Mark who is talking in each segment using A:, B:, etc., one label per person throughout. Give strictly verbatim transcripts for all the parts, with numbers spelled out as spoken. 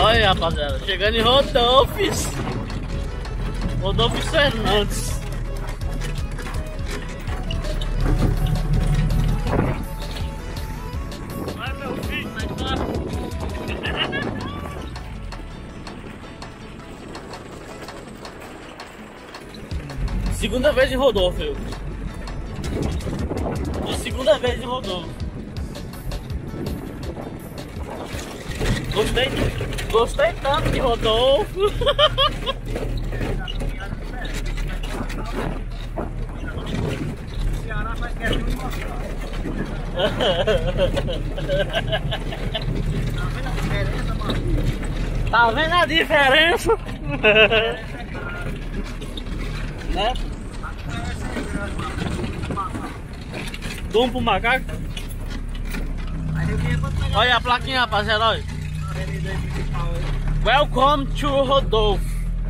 A: Olha, rapaziada, chegando em Rodolfes. Rodolfes Fernandes. Vai, meu filho, vai lá. Segunda vez em Rodolfo, eu. Segunda vez em Rodolfo. Gostei, gostei tanto de Rodolfo.
B: Ceará vai querer me mostrar.
A: Tá vendo a diferença, mano? Tá vendo a diferença? Né? Dom pro macaco. Olha a plaquinha, rapaziada, olha. Welcome to Rodolfo.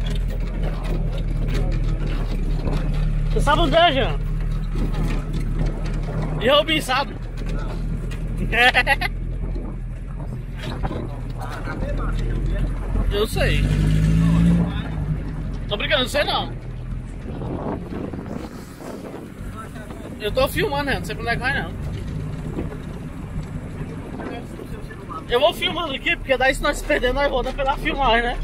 A: Você sabe onde é, Jean? E Robin sabe? Eu sei. Tô brincando, não sei não. Eu tô filmando, né? Não sei pra onde é que vai, não. Eu vou filmando aqui, porque daí se nós se perder, nós voltamos pela filmagem, né?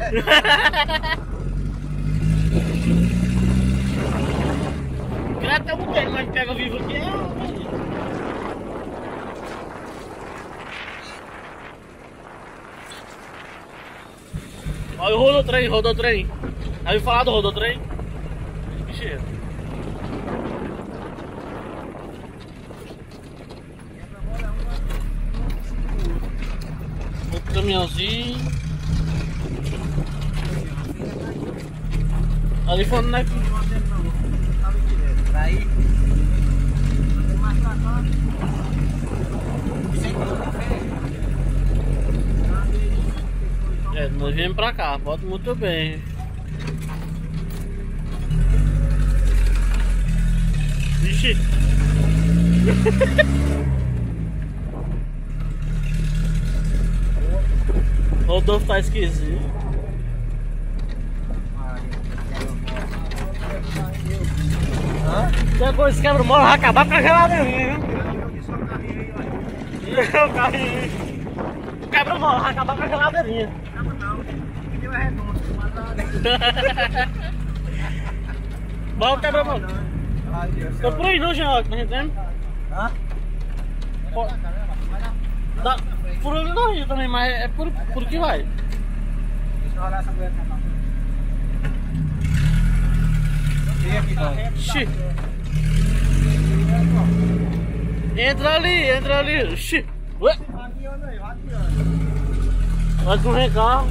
A: Até um tempo, mas pega vivo aqui. É... Olha o rodotrem, rodotrem. Aí eu falar do rodotrem? Bicheiro. Outro caminhãozinho. Ali foi onde é que...
B: Aí, mais pra cá,
A: é, nós viemos pra cá, pode muito bem. Vixe. O Rodolfo tá esquisito. Se a coisa quebra-mola, vai acabar com a geladeirinha, viu? O carrinho. Quebra-mola, vai acabar com a geladeirinha. Bora, quebra-mola. Tô por aí não, Jean, tá entendendo?
B: Hã?
A: Dá, por ali não ia também, mas é por, por que vai?
B: Deixa eu olhar essa mulher pra cá. Vem aqui, não.
A: Xi. Entra ali, entra ali. Xi. Ué? Vai correr carro.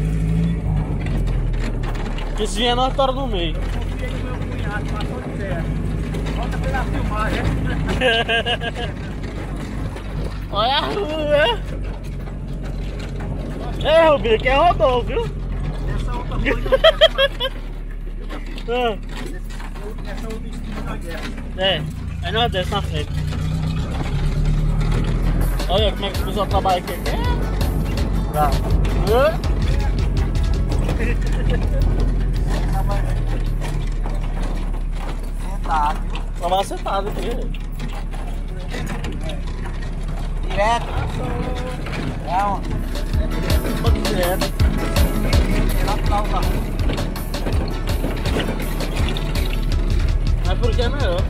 A: Que se vier nós tora no meio.
B: Confia no meu cunhado, passou de terra. Volta pela filmagem.
A: Olha a rua. É, Rubinho, aqui é Rodolfo, viu?
B: Essa outra
A: Ah.
B: Essa outra esquina nós desce.
A: É, aí nós desce na frente. Olha como é que o pessoal trabalha aqui. Tá.
B: Sentado.
A: Tava sentado aqui.
B: Direto. É onde?
A: Pode direto.
B: É lá pro lado da rua.
A: Mas por que é melhor?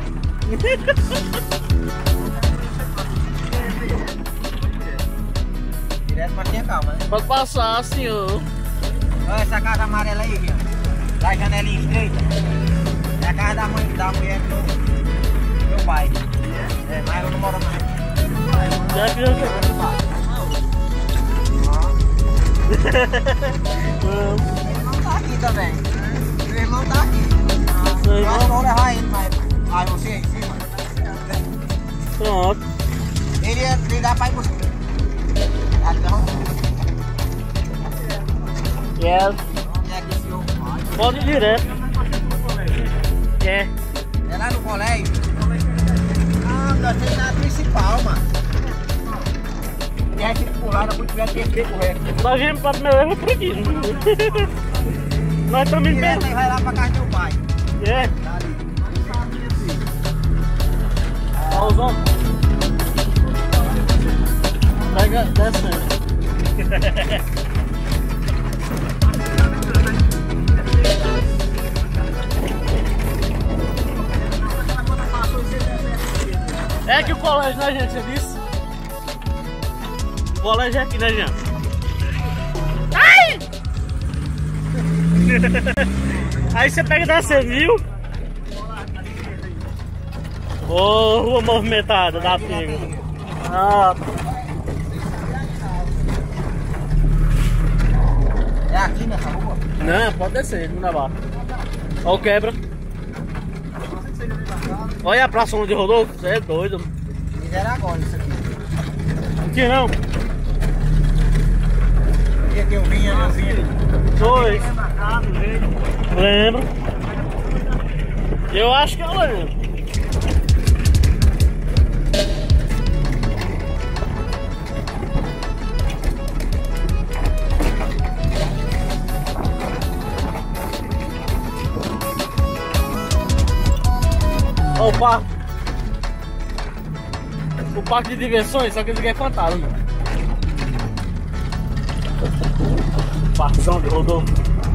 B: Direto, mas tenha calma, né?
A: Pode passar, senhor.
B: Olha essa casa amarela aí, viu? Da janelinha estreita. É a casa da mãe, da mulher do meu pai. É, mas eu não moro mais.
A: Já que eu sei.
B: Meu irmão tá aqui também. Meu irmão tá aqui.
A: Seu
B: Eu acho que
A: irmão?
B: vou levar ele, mas... Aí você aí em cima.
A: Pronto.
B: Ele ia ligar pra ir buscar. Então...
A: Yes.
B: Onde é que esse homem vai?
A: Pode ir direto. É.
B: É lá no colégio? Ah, nós temos na principal, mano. tivesse empurrado, não tivesse feito o resto.
A: Nós viemos pra primeira vez por aqui. Nós estamos indo bem.
B: Direto e vai lá pra casa do teu pai.
A: É.
B: Tá ali.
A: Olha os homens. Pega, desce. É aqui o colégio, né, gente? Você disse? O colégio é aqui, né, gente? Ai! Aí você pega da C, viu? Ô, oh, rua movimentada da Pinga. Ah.
B: É aqui nessa rua?
A: Não, pode descer, não dá barra. Olha o quebra. Olha a praça onde rodou, você é doido.
B: Fizeram agora isso aqui.
A: Aqui não.
B: O dia que eu vinha, eu vinha.
A: Dois. Lembro. Eu acho que eu lembro. Ó, o parque. O parque de diversões, só que esse aqui é fantasma. Parquezão de rodou.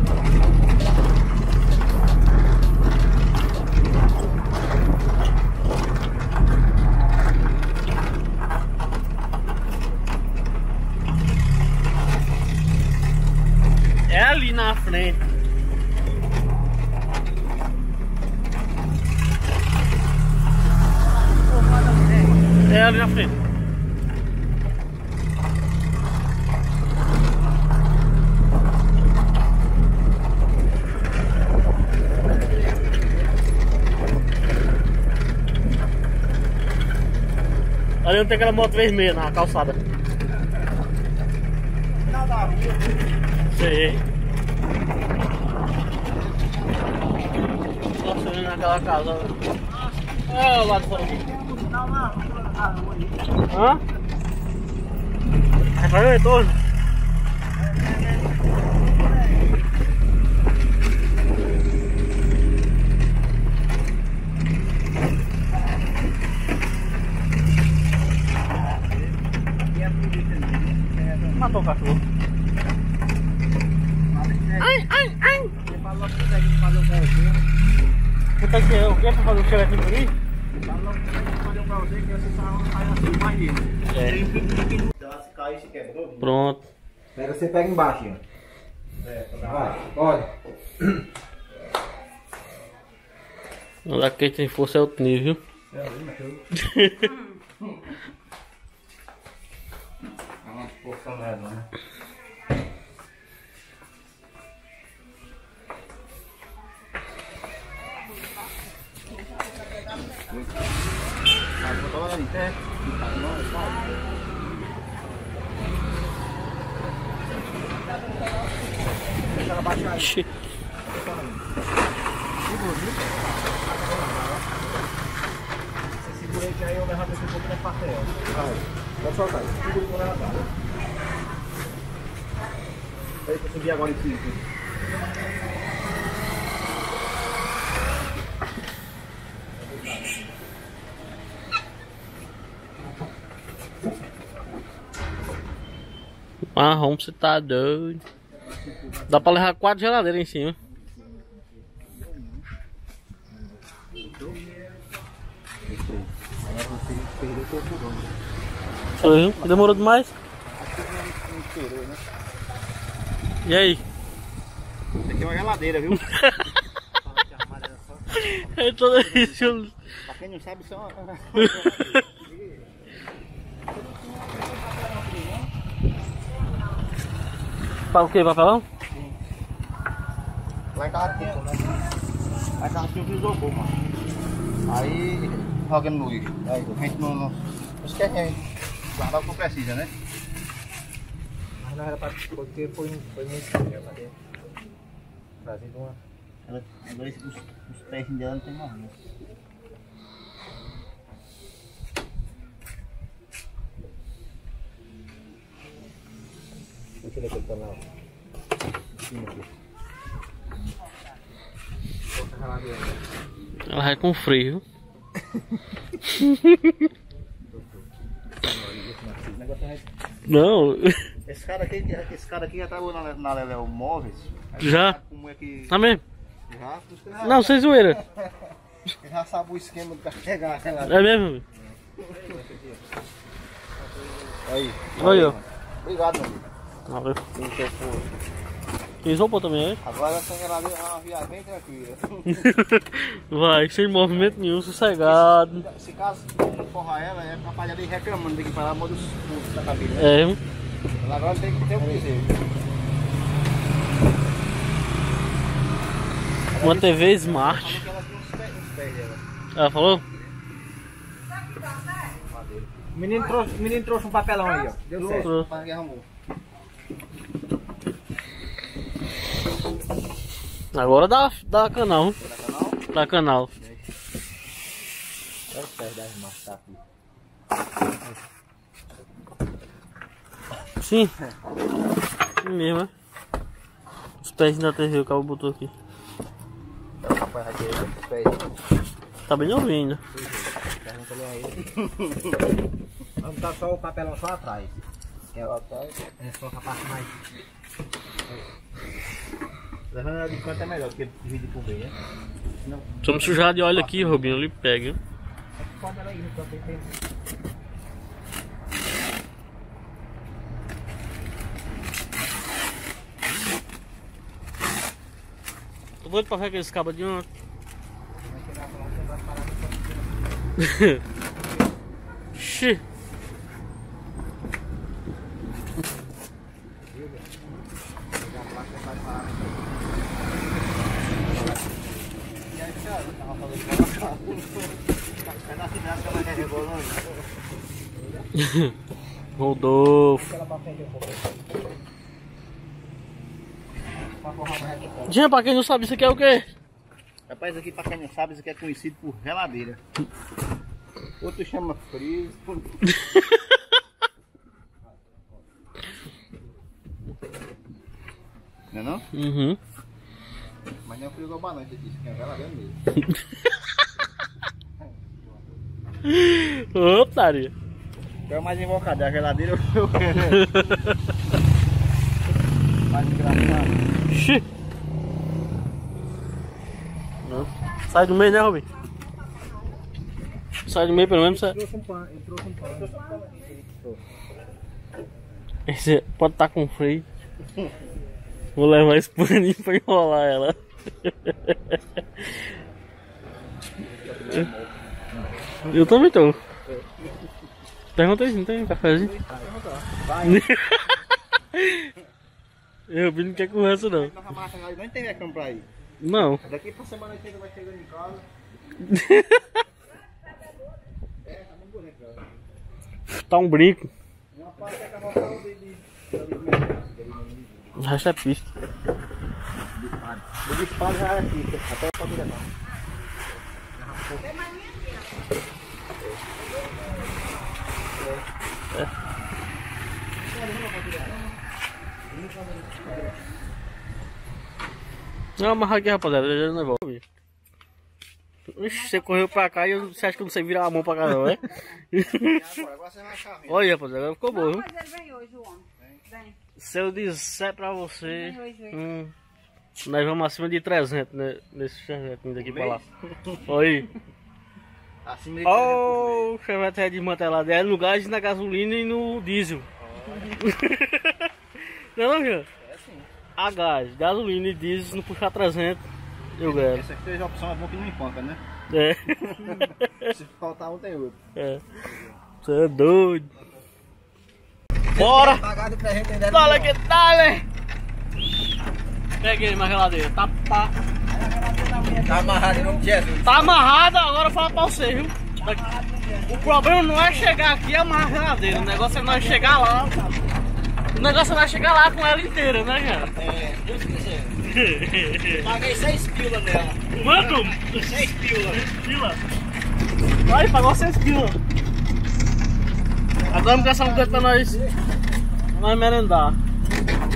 A: É ali na frente. É ali na frente. Ali onde tem aquela moto vermelha na calçada.
B: Final da rua.
A: Sei. Nossa, ali naquela casa. É o lado de fora aqui. Hã? É pra ver o retorno? Matou o cachorro. Ai, ai, ai!
B: Ele falou que consegue fazer um pauzinho.
A: Puta que é o que pra fazer o chevette por aí?
B: Falou que consegue fazer um pauzinho que você só sai assim, mais dele.
A: É.
B: Então, se cair, se quebrou.
A: Pronto.
B: Pega, você pega embaixo, ó. É, vai, olha.
A: Lá quem tem força é outro nível.
B: É, uma força leva, né? Aí botou ela ali perto. Deixa ela baixar aí.
A: Ixi.
B: Você segura aí que aí eu levanto esse pouco da parte aí, ó. Vai, pode soltar. Segura e vou levantar. Aí pra subir agora em cima.
A: Marrom, você tá doido. Dá pra levar quatro geladeiras em cima. Foi, demorou demais. E aí?
B: Isso aqui é uma geladeira, viu?
A: É toda isso.
B: Pra quem não sabe, isso é uma...
A: Fala o que, papelão?
B: Lá em casa tinha... Lá em casa tinha um isopor, mano. Aí, jogando no lixo. Aí, a gente não... não... Isso que é guardar o que precisa, né? Mas não era pra... Porque foi, foi muito... Cadê? Trazendo uma... Agora os, os pés dela não tem mais nada. Deixa ele aqui pra lá.
A: Ela vai com frio. Não.
B: Esse cara aqui, esse cara aqui já trabalhou na, na Leléo Móveis.
A: Já?
B: Como é que...
A: Tá mesmo?
B: Já, já,
A: não, sem zoeira.
B: Ele já sabe o esquema de carregar aquela...
A: É mesmo?
B: Aí.
A: Aí, ó.
B: Obrigado, meu amigo.
A: Valeu. Tem isopor também, é?
B: Agora essa geladeira é uma viagem bem tranquila.
A: Vai, sem movimento nenhum, sossegado.
B: Se caso não forrar ela, é capaz de ir reclamando daqui para lá, muda os pontos da cabine. Né?
A: É.
B: Ela agora tem que ter o que dizer.
A: Uma T V Smart. Ela falou?
B: O menino trouxe, o menino trouxe um papelão aí, ó. Deu certo. Trouxe.
A: Agora dá, dá canal.
B: Dá canal?
A: Dá canal.
B: Olha os pés da Smart, tá aqui.
A: Sim. Sim mesmo, é? Os pés da T V, o cabo botou aqui.
B: É o rapaz aqui, os pés.
A: Tá bem novinho, né?
B: Pergunta ali a ele. Vamos botar só o papelão só atrás. Que é lá atrás. É só a parte mais. Levando ela de canto é melhor, porque divide por meio, né? Senão...
A: Se eu me sujar de óleo aqui, Robinho, ele pega.
B: Pode ela aí no canto, tem.
A: Tô doido pra ver aqueles cabos de ontem. Xi. Rodolfo. Gente, pra quem não sabe, isso aqui é o quê?
B: Rapaz, aqui pra quem não sabe, isso aqui é conhecido por geladeira. Outro chama freezer. Não é não?
A: Uhum.
B: Mas não é frigobar não, isso aqui é geladeira mesmo.
A: Ô, otário.
B: É o mais invocado, é a geladeira eu quero. Mais engraçado.
A: Xi. Sai do meio, né, Robin? Sai do meio pelo menos. Sai.
B: Ele trouxe um pano, ele trouxe um pano.
A: Esse pode estar com frio. Vou levar esse paninho pra enrolar ela. Eu também tô. Pergunta aí se não tem um cafezinho.
B: Vai.
A: Eu vi não quer conversa não.
B: Não tem recão pra ir.
A: Não.
B: Daqui pra semana que vai chegando em casa. É, tá muito bonito, cara.
A: Tá um brinco.
B: Uma parte é carroçada de...
A: O resto é pista.
B: O disparo já é pista, até pode levar.
A: É. Não, amarra aqui, rapaziada, já não devolve. Ixi, você correu pra cá e eu, você acha que eu não sei virar a mão pra cá não, é? Olha, rapaziada, agora ficou bom, viu?
C: Mas ele vem hoje, o homem. Vem.
A: Se eu disser pra você,
C: Vem hoje, vem.
A: hum, nós vamos acima de trezentos, né, nesse chevette daqui pra lá. Olha aí.
B: Acima de
A: Ó, o chevette é desmantelado, é no gás, na gasolina e no diesel. Não é não, Jean?
B: É sim.
A: A gás, gasolina e diesel, se não puxar trezentos, eu ganho.
B: Essa três opções é bom que não encontra, né?
A: É.
B: Se faltar um, tem outro.
A: É. Você é doido. Bora!
B: Pagado pra gente ainda.
A: Dale que dale! Peguei uma geladeira. Tá, tá,
B: Tá amarrado em nome de Jesus.
A: tá amarrada, agora fala pra você, viu? O problema não é chegar aqui e amarrar a geladeira. O negócio é nós chegar lá. O negócio é nós chegar lá com ela inteira, né, cara?
B: É, Deus quiser. Paguei seis pila nela.
A: Quanto?
B: Seis pila.
A: Pila. Aí, pagou seis pila. Agora vamos gastar um tempo pra nós, pra nós merendar.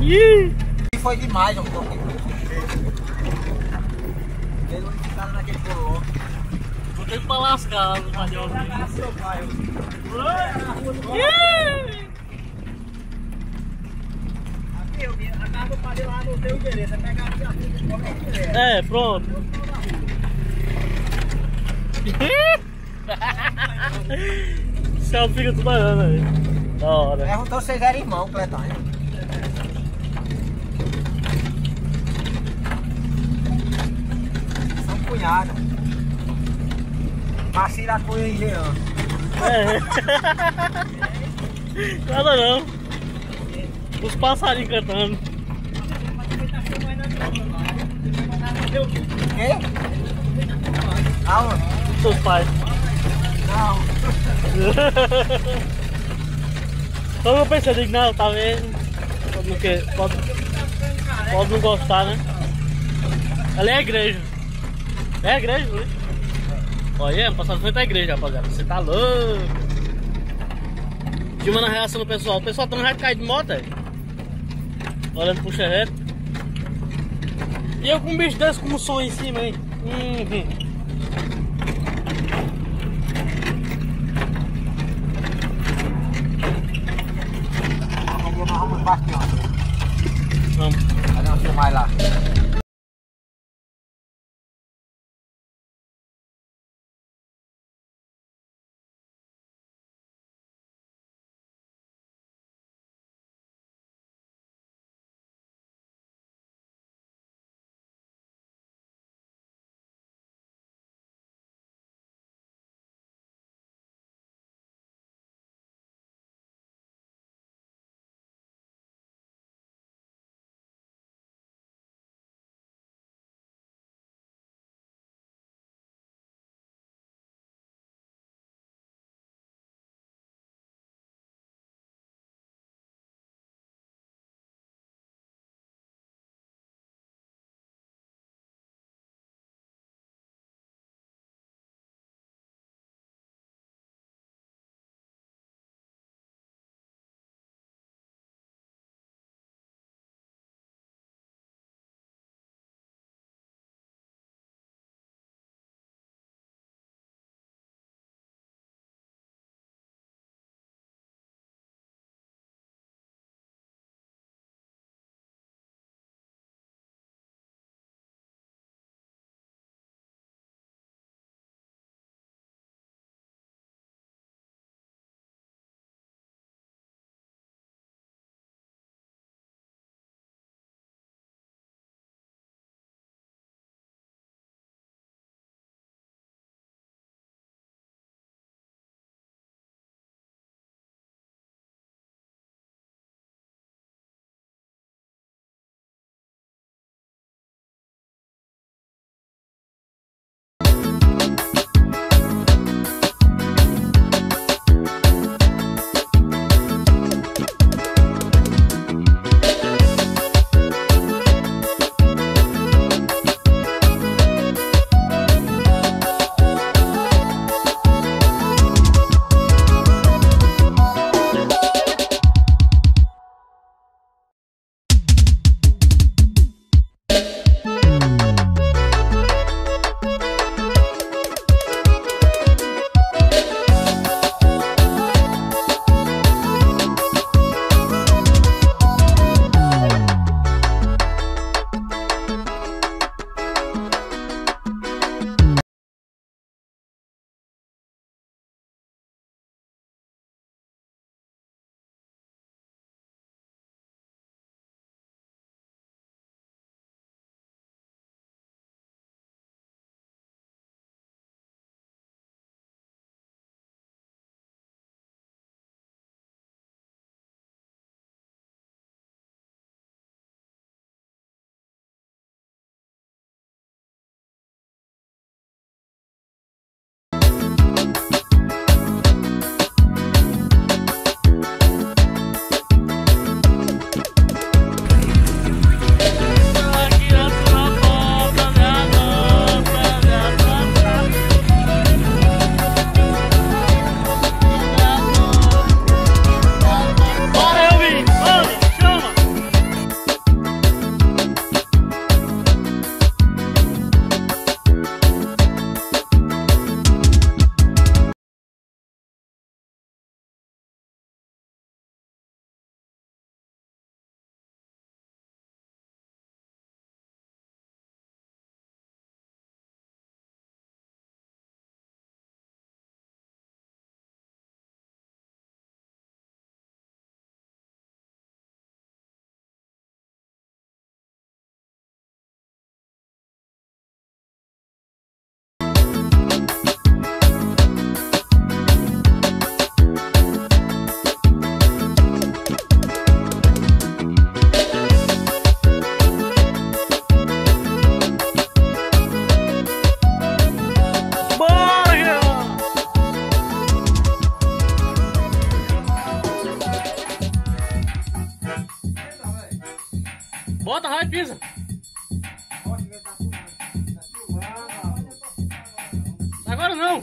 A: Ih!
B: Foi demais, um pouquinho. Eles não ficaram naquele bolão.
A: Vou ter que pra lascar no radial.
B: Aqui, eu vi, a casa do padre lá no teu endereço. É pegar aqui a vida, como é que é?
A: É, pronto. O céu fica tudo olhando aí. Da hora.
B: Perguntou se vocês eram irmãos, Cletanha. São cunhados. Macira Cunha e Jean.
A: É. Nada não. Os passarinhos cantando.
B: Quê? Aonde?
A: Seus pais.
B: Não.
A: Então eu pensei, digo, não, talvez. Pode, não quer, pode, pode não gostar, né? Ali é a igreja. É a igreja, Luiz. Olha, passando frente à igreja, rapaziada. Você tá louco. Filmando a reação do pessoal. O pessoal também vai cair de moto, é? Olhando pro charrete. E eu com um bicho desse com um som em cima, hein? Uhum.
B: Nós vamos bastante.
A: Vamos.
B: Fazer uma filmagem lá.
A: Bota, vai, pisa. Agora não.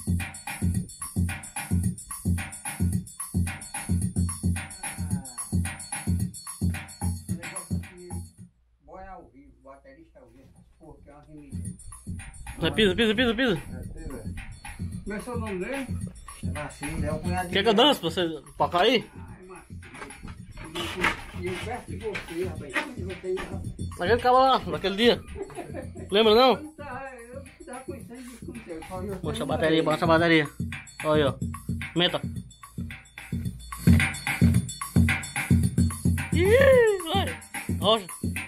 A: Vai, pisa, pisa, pisa, pisa.
D: Como é seu nome dele?
B: É Marcinho, é o cunhado.
A: Quer que eu dance pra você pra cair?
D: Ai, Marcinho. E eu perto de você, rapaz. De você, rapaz.
A: Naquele cabo lá, naquele dia. Lembra não?
D: Eu tava pensando nisso com você.
A: Baixa a bateria, baixa a bateria. Olha aí, ó. Meta. Ih, vai. Rocha.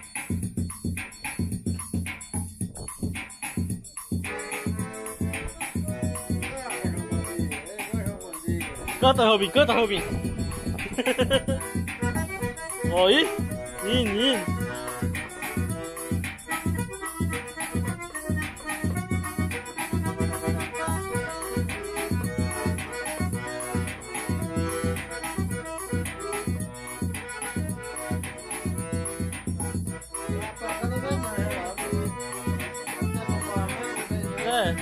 A: Canta, Robin, canta, Robin. Olha aí, menino. É.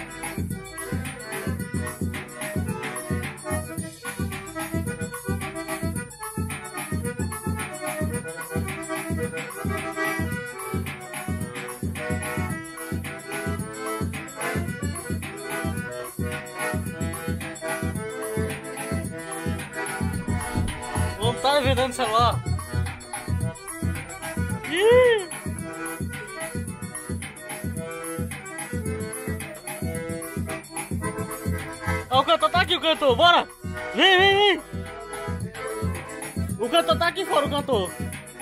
A: Não tá vendendo celular. Ih! Ó, o cantor tá aqui, o cantor, bora! Vem, vem, vem! O cantor tá aqui fora, o cantor.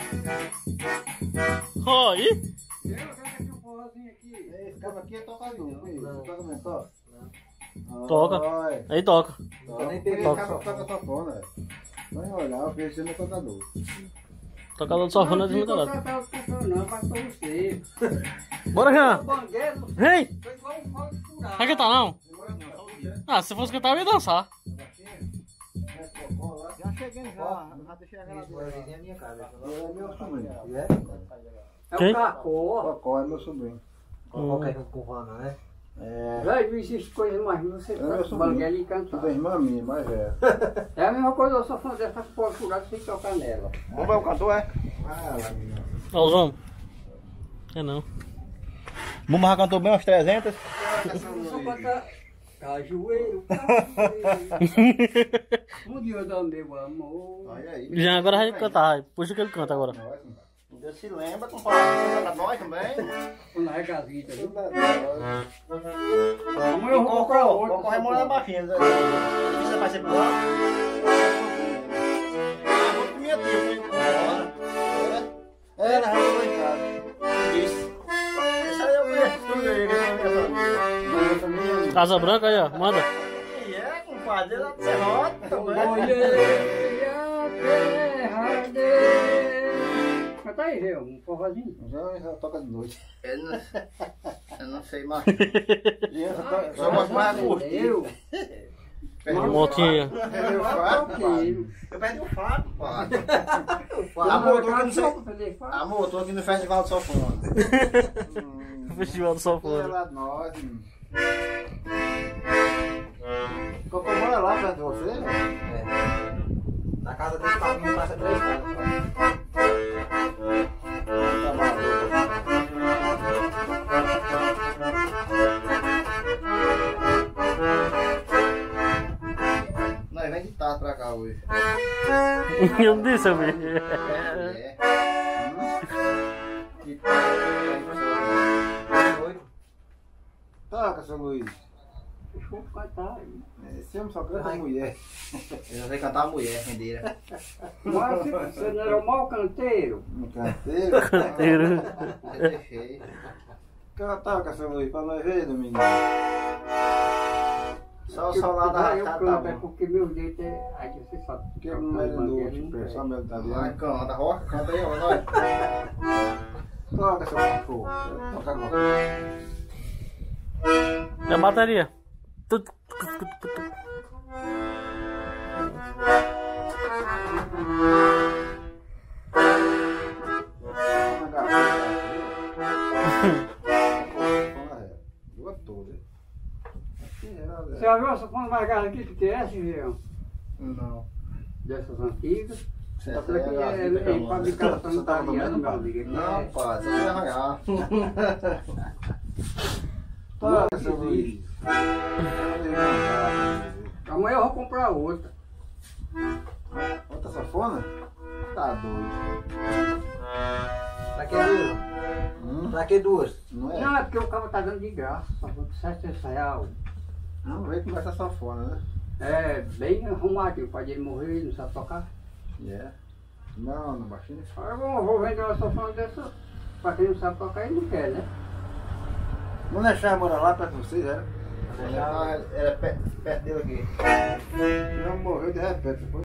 A: Ó, aí.
D: Eu quero que um forrozinho aqui.
B: Esse cara aqui é tocador, filho. Você toca mesmo, toca?
A: Toca.
B: Vai.
A: Aí toca.
B: Eu nem peguei
A: Toca.
B: esse cara toca tocando, velho. Vai olhar, eu vejo ele é tocador.
A: Tocador de sofone é desmantelado.
D: Não, não, não, vai pra você.
A: Bora, Jean!
D: Banguelo,
A: Vem!
D: foi igual um pau de furado.
A: Vai cantar não? Ah, se fosse cantar eu ia dançar.
B: Já cheguei já, já deixei a geladeira. É minha casa. É meu sobrinho.
D: É
A: Quem?
D: o Cacó.
B: Cocó é meu sobrinho.
A: Hum.
B: com Rana, né? É.
D: Velho, não existe coisa mais, você
B: É meu
D: tá
B: sobrinho.
D: banguelo e
B: Tudo é
D: cantar.
B: irmã minha, mas é.
D: É a mesma coisa, eu sou fã dessas pau furadas, você tocar nela.
B: Vamos ver o cantor, é? Ah, lá, menina.
A: Ó, os homens. É não.
B: Bumba já cantou bem umas trezentas.
D: Só cantar cajueiro, cajueiro. Um dia do meu amor.
B: Olha aí.
A: Jean, agora vai cantar. vai. Puxa que ele canta agora.
B: Deus se lembra, com palavras pra nós também.
D: Na regasita, viu?
B: Amanhã eu vou comprar outro. Vou correr mora na baixinha. Você vai ser por lá? Eu vou com minha tia, eu vou embora. É, na rua em casa. Isso. Essa aí eu conheço tudo aí, que eu minha
A: Casa Branca aí, ó. Manda.
B: E é, compadre, ela é serrota também.
D: Olhei a terra dele. Canta aí, Rê, um forrozinho.
B: Já, já toca de noite.
E: Eu não, eu não sei mais.
B: Só gosto mais a curtir.
D: Eu?
A: Uma motinha.
B: Eu faço,
D: Eu
B: Eu perdi o Fábio, pai.
D: Amor,
B: Amor, tô aqui no São- Amor, tô aqui no Festival do Sofone.
A: Festival do Sofone.
B: Lá de nós. Cocô mora lá perto de você? É. Na casa desse papinho passa três casas. Tá maluco. Nós vem de tarde pra cá hoje.
A: Eu não disse, eu vi.
B: É. Hum? Que tarde. Toca, seu Luiz.
D: Deixa eu cantar.
B: Esse homem só canta mulher. Eu já sei cantar a mulher, rendeira.
D: Mas você não era um mau canteiro?
B: Um canteiro?
A: Canteiro.
B: Eu deixei. Toca, seu Luiz, pra nós ver, menino. Só o sol lá da
D: Eu
B: tá, tá
D: canto, é
B: bom.
D: porque meus dedos é... Aí você sabe.
B: Que não é louco, só meu tá
E: Vai,
B: vendo?
E: canta, roca, canta aí, ó, nós.
B: Toca, seu cachorro. Toca agora.
A: E a bateria? Tu, tu, tu, tu, tu, tu.
B: Na
D: viu a sanfona mais gasta aqui que tem essa, Rião?
E: Não.
D: Dessas antigas.
E: Você
D: Só que é, é, é fabricação italiana, meu amigo.
E: Não, pai, você vai arranhar.
D: Tá,
E: Nossa, Luiz.
D: amanhã eu vou comprar outra.
E: Outra sanfona? Tá doido.
B: Pra que duas?
E: Hum?
B: Pra que duas?
E: Não é?
D: Não, é porque o cara tá dando de graça, só por setecentos reais.
E: Não, vem com essa sanfona, né?
D: É, bem arrumadinho, o pai dele morreu, ele não sabe tocar.
E: Yeah. Não, não baixinho.
D: Aí eu vou, vou vender uma sanfona dessa, pra quem não sabe tocar, ele não quer, né?
E: Não deixar morar lá perto de vocês, era?
B: Era perto dele aqui.
E: Não morreu de repente, foi?